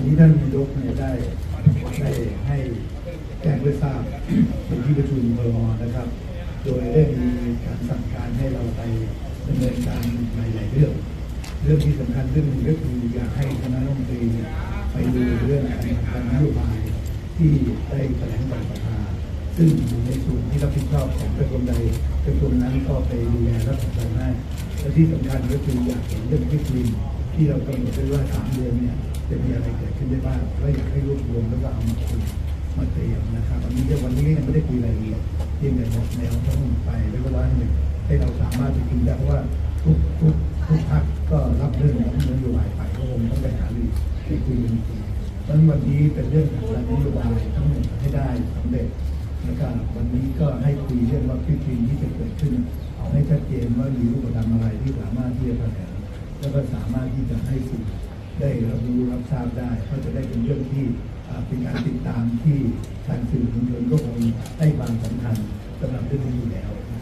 นี้ท่านนายกได้ให้แจ้งไว้ทราบในที่ประชุมครม.นะครับโดยได้มีการสั่งการให้เราไปดำเนินการหลายๆเรื่องที่สำคัญเรื่องนึงก็คืออยากให้คณะรัฐมนตรีไปดูเรื่องการนโยบายที่ได้แถลงต่อสภาซึ่งอยู่ในส่วนที่รับผิดชอบของกระทรวงใดกระทรวงนั้นก็ไปดูแลรับผิดชอบให้และที่สำคัญก็คืออยากเห็นเรื่องที่เรากำหนดไว้ว่า3 เดือนเนี่ยจะมีอะไรเกิดขึ้นได้บ้างและอยากให้รวบรวมแล้วก็เอามาคุยมาเตรียมนะครับวันนี้ยังไม่ได้คุยรายละเอียดเพียงแต่บอกแนวทั้งหมดไปแล้วก็ว่าให้เราสามารถไปคุยได้เพราะว่าทุกพรรคก็รับเรื่องของนโยบายไปก็คงต้องไปหารือไปคุยกันทีเพราะฉะนั้นวันนี้เป็นเรื่องของการนโยบายทั้งหมดให้ได้สำเร็จนะครับวันนี้ก็ให้คุยเรื่องว่าที่จะเกิดขึ้นเอาให้ชัดเจนว่ามีรูปธรรมอะไรที่สามารถที่จะแถลงแล้วก็สามารถที่จะให้สื่อได้รับรู้รับทราบได้ก็จะได้เป็นเรื่องที่เป็นการติดตามที่ทางสื่อมวลชนก็คงให้ความสำคัญสำหรับเรื่องนี้อยู่แล้ว